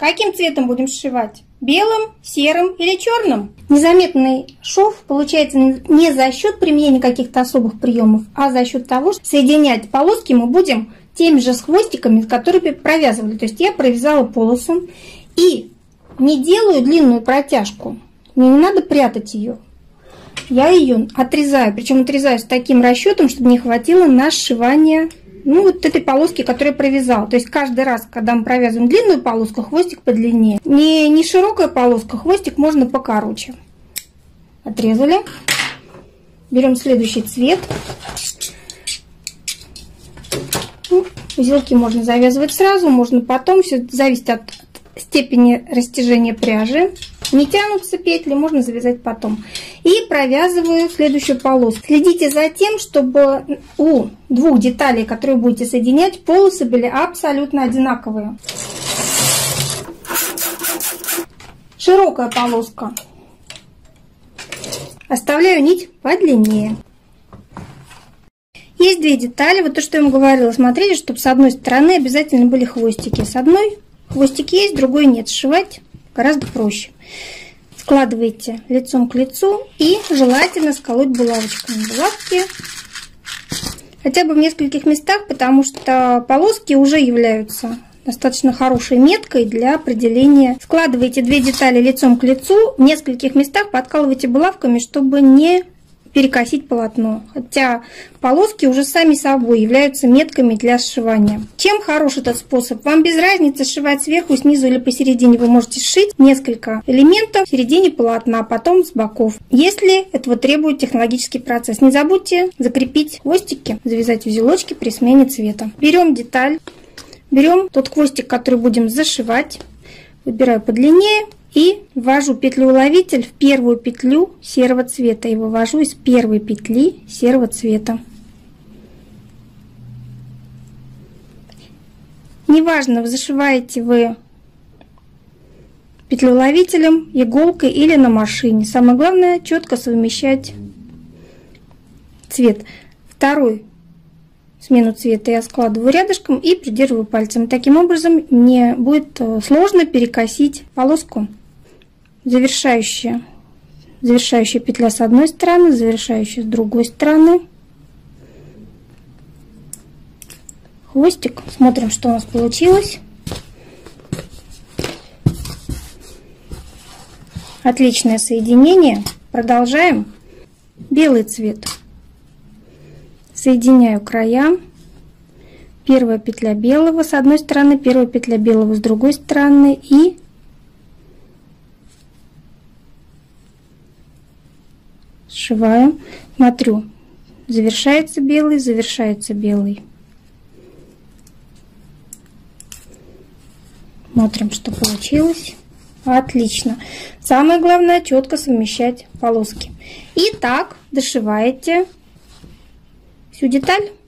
Каким цветом будем сшивать? Белым, серым или черным? Незаметный шов получается не за счет применения каких-то особых приемов, а за счет того, что соединять полоски мы будем теми же с хвостиками, которые провязывали. То есть я провязала полосу и не делаю длинную протяжку. Мне не надо прятать ее. Я ее отрезаю, причем отрезаю с таким расчетом, чтобы не хватило на сшивание вот этой полоски, которую я провязала. То есть каждый раз, когда мы провязываем длинную полоску, хвостик подлиннее. Не широкая полоска, хвостик можно покороче. Отрезали. Берем следующий цвет. Узелки можно завязывать сразу, можно потом. Все зависит от степени растяжения пряжи. Не тянутся петли, можно завязать потом. И провязываю следующую полоску. Следите за тем, чтобы у двух деталей, которые будете соединять, полосы были абсолютно одинаковые. Широкая полоска. Оставляю нить подлиннее. Есть две детали. Вот то, что я вам говорила. Смотрите, чтобы с одной стороны обязательно были хвостики. С одной хвостик есть, с другой нет. Сшивать гораздо проще. Складываете лицом к лицу и желательно сколоть булавочками. Булавки хотя бы в нескольких местах, потому что полоски уже являются достаточно хорошей меткой для определения. Складываете две детали лицом к лицу, в нескольких местах подкалывайте булавками, чтобы не перекосить полотно. Хотя полоски уже сами собой являются метками для сшивания. Чем хорош этот способ? Вам без разницы сшивать сверху, снизу или посередине. Вы можете сшить несколько элементов в середине полотна, а потом с боков, если этого требует технологический процесс. Не забудьте закрепить хвостики, завязать узелочки при смене цвета. Берем деталь, берем тот хвостик, который будем зашивать, выбираю подлиннее. И ввожу петлю-уловитель в первую петлю серого цвета. И вывожу из первой петли серого цвета. Неважно, зашиваете вы петлю-уловителем, иголкой или на машине. Самое главное четко совмещать цвет. Вторую смену цвета я складываю рядышком и придерживаю пальцем. Таким образом мне будет сложно перекосить полоску. Завершающая петля с одной стороны, завершающая с другой стороны. Хвостик. Смотрим, что у нас получилось. Отличное соединение. Продолжаем. Белый цвет. Соединяю края. Первая петля белого с одной стороны, первая петля белого с другой стороны и сшиваю. Смотрю, завершается белый, завершается белый. Смотрим, что получилось. Отлично. Самое главное четко совмещать полоски. И так дошиваете всю деталь.